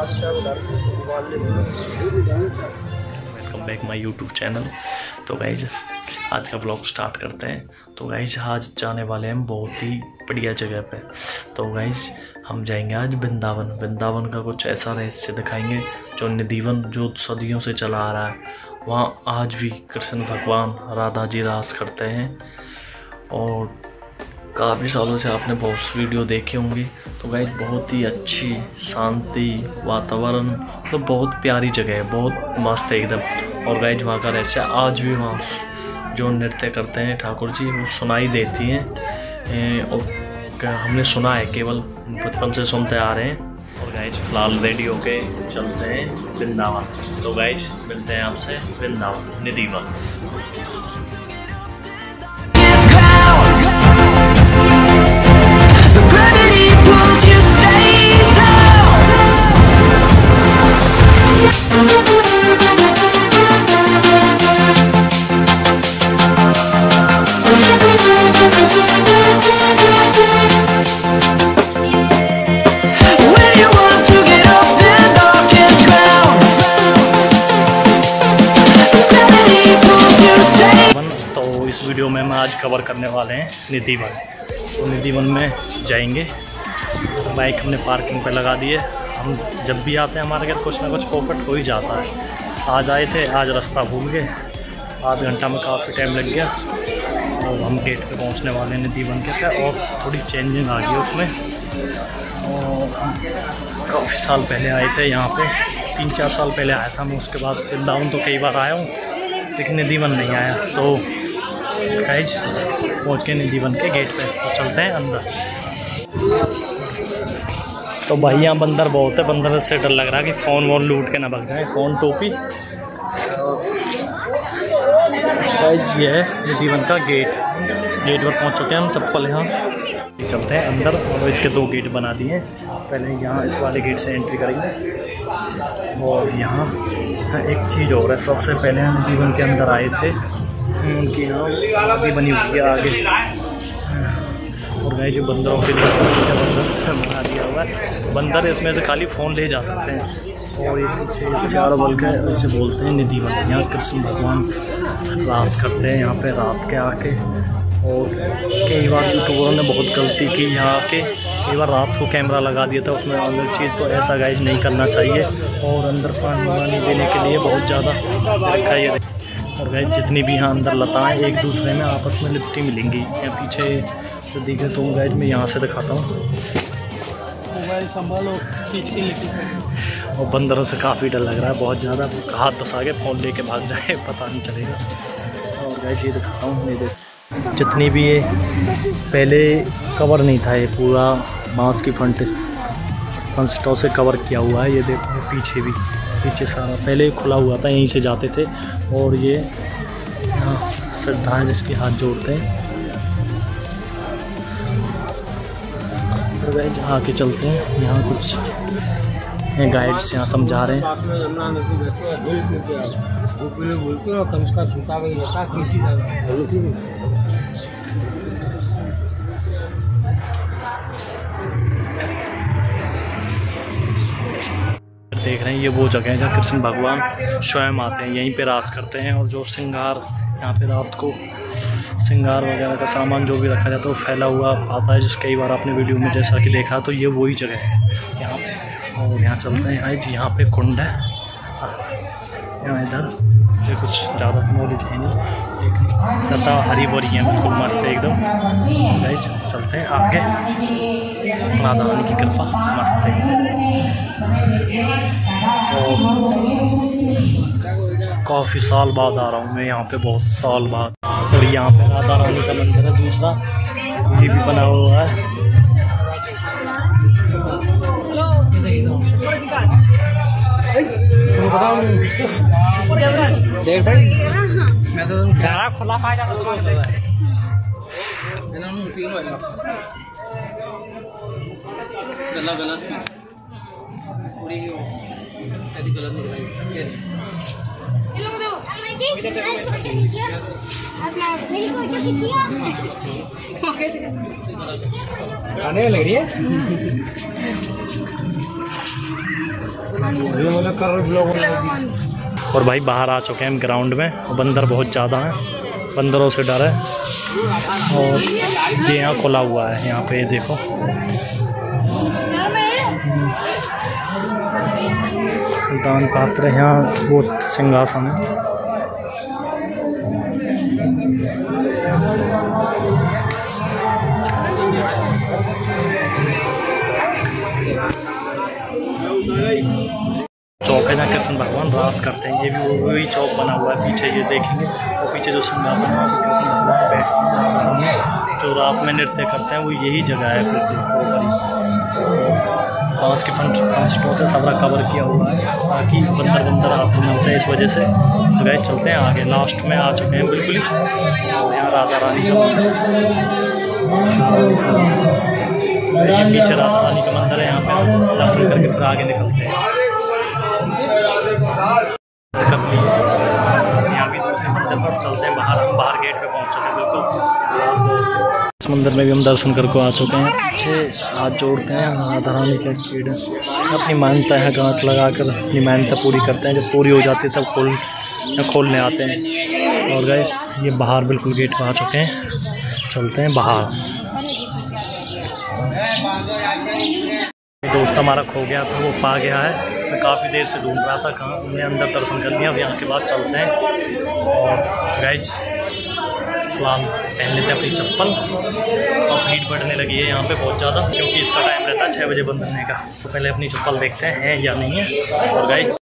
Welcome back my YouTube channel. तो guys आज का ब्लॉग स्टार्ट करते हैं। तो गाइज आज जाने वाले हैं बहुत ही बढ़िया जगह पे। तो गाइज हम जाएंगे आज वृंदावन। वृंदावन का कुछ ऐसा रहस्य दिखाएंगे जो निधिवन जो सदियों से चला आ रहा है। वहाँ आज भी कृष्ण भगवान राधा जी रास करते हैं और काफ़ी सालों से आपने बहुत वीडियो देखे होंगे। तो गाइज बहुत ही अच्छी शांति वातावरण, तो बहुत प्यारी जगह है, बहुत मस्त है एकदम। और गाइज वहाँ का रहस्य आज भी वहाँ जो नृत्य करते हैं ठाकुर जी वो सुनाई देती हैं और हमने सुना है, केवल बचपन से सुनते आ रहे हैं। और गाइज फिलहाल रेडी होके चलते हैं वृंदावन। तो गाइज मिलते हैं आपसे वृंदावन निधिवन। वीडियो में हम आज कवर करने वाले हैं निधिवन। तो निधिवन में जाएंगे। बाइक हमने पार्किंग पे लगा दी है। हम जब भी आते हैं हमारे घर कुछ ना कुछ पॉकेट हो ही जाता है। आज आए थे, आज रास्ता भूल गए, आध घंटा में काफ़ी टाइम लग गया और हम गेट पे पहुंचने वाले हैं निधिवन के पे। और थोड़ी चेंजिंग आ गई उसमें। और काफ़ी साल पहले आए थे यहाँ पे, 3-4 साल पहले आया था मैं। उसके बाद वृंदावन तो कई बार आया हूँ लेकिन निधिवन नहीं आया। तो गाइज पहुँच के निधिवन के गेट पे। तो चलते हैं अंदर। तो भाई यहाँ बंदर बहुत है, बंदर से डर लग रहा है कि फ़ोन वोन लूट के ना भाग जाए, फ़ोन टोपी। गाइज ये है निधिवन का गेट। गेट पर पहुँच चुके हैं हम, चप्पल यहाँ। चलते हैं अंदर। और इसके 2 गेट बना दिए हैं। पहले यहाँ इस वाले गेट से एंट्री करेंगे। और यहाँ एक चीज़ और है, सबसे पहले हम निधिवन के अंदर आए थे, उनकी यहाँ भी बनी हुई है आगे। और गाइस जो बंदरों के लिए ज़बरदस्त बना दिया हुआ है। बंदर इसमें से खाली फ़ोन ले जा सकते हैं। और ये पीछे 4 बल्क है, इसे बोलते हैं निधिवन। यहाँ कृष्ण भगवान रास करते हैं यहाँ पे रात के आके। और कई बार यूट्यूबरों ने बहुत गलती की यहाँ के, कई बार रात को कैमरा लगा दिया था उसमें अलग चीज़। तो ऐसा गाइस नहीं करना चाहिए। और अंदर पानी वानी देने के लिए बहुत ज़्यादा रखा है। और गाइस जितनी भी यहाँ अंदर लताएँ एक दूसरे में आपस में लिपटी मिलेंगी। यहाँ पीछे तो दिखे तो गाइस मैं यहाँ से दिखाता हूँ। मोबाइल संभालो, खींच के लेके। और बंदरों से काफ़ी डर लग रहा है, बहुत ज़्यादा। हाथ दसा के फ़ोन लेके भाग जाए पता नहीं चलेगा। और गाइस ये दिखाता हूँ, ये देख जितनी भी ये पहले कवर नहीं था, ये पूरा बाँस की फंसटों से कवर किया हुआ है। ये देखो पीछे भी, पीछे सारा पहले खुला हुआ था, यहीं से जाते थे। और ये यहाँ श्रद्धा है जिसके हाथ जोड़ते हैं। जहाँ आके चलते हैं, यहाँ कुछ गाइड्स यहाँ समझा रहे हैं। देख रहे हैं ये वो जगह है जहाँ कृष्ण भगवान स्वयं आते हैं, यहीं पे रास करते हैं। और जो श्रृंगार यहाँ पे रात को श्रृंगार वगैरह का सामान जो भी रखा जाता है वो फैला हुआ आता है, जिस कई बार आपने वीडियो में जैसा कि देखा। तो ये वही जगह है यहाँ पे। और यहाँ चलते हैं जी, यहाँ पे कुंड है। यहाँ इधर मुझे कुछ ज़्यादा नॉलेज है नहीं, लेकिन लता हरी भरी है, बिल्कुल मस्त है एकदम। गाइस चलते हैं आगे। राधा रानी की कृपा मस्त है। और काफ़ी साल बाद आ रहा हूँ मैं यहाँ पे, बहुत साल बाद। और यहाँ पे राधा रानी का मंदिर है दूसरा, ये भी बना हुआ है। देख भाई मैं तो खुला पाया गलत सी थोड़ी गलत खाने लग रही है। और भाई बाहर आ चुके हैं हम ग्राउंड में। बंदर बहुत ज़्यादा हैं, बंदरों से डर है। और ये यहाँ खुला हुआ है, यहाँ पे देखो दान पात्र है, यहाँ वो सिंहासन है। चौक है जहाँ कृष्ण भगवान राज करते हैं। ये भी वही चौक बना हुआ है, पीछे ये देखेंगे और पीछे जो सिंहासन है कृष्ण भगवान बैठते हैं, जो रात में नृत्य करते हैं, वो यही जगह है। कांच के फंस्टों से सारा कवर किया हुआ है ताकि बंदर हाथ में होते हैं, इस वजह से। तो गए चलते हैं आगे, लास्ट में आ चुके हैं बिल्कुल ही। और यहाँ राधा रानी का मंदिर, पीछे राधा रानी का मंदिर है। यहाँ पे दर्शन करके फिर आगे निकलते हैं। यहाँ भी दूसरे मंदिर पर चलते हैं, बाहर गेट पे पहुँच चुके हैं बिल्कुल। इस मंदिर में भी हम दर्शन करके आ चुके हैं। पीछे हाथ जोड़ते हैं, राधा रानी का गेट अपनी मान्यता है, गांठ लगाकर अपनी मान्यता पूरी करते हैं। जब पूरी हो जाती है तब खोलने आते हैं। और गाइस ये बाहर बिल्कुल गेट पे आ चुके हैं, चलते हैं बाहर। दोस्त हमारा खो गया था, वो पा गया है। मैं काफ़ी देर से ढूंढ रहा था कहाँ, हमने अंदर दर्शन कर लिया। अब यहाँ के बाद चलते हैं। और गाइस फिलहाल पहन लेते हैं अपनी चप्पल। और भीड़ बढ़ने लगी है यहाँ पे बहुत ज़्यादा, क्योंकि इसका टाइम रहता है 6 बजे बंद करने का। तो पहले अपनी चप्पल देखते हैं है या नहीं है। और गाइस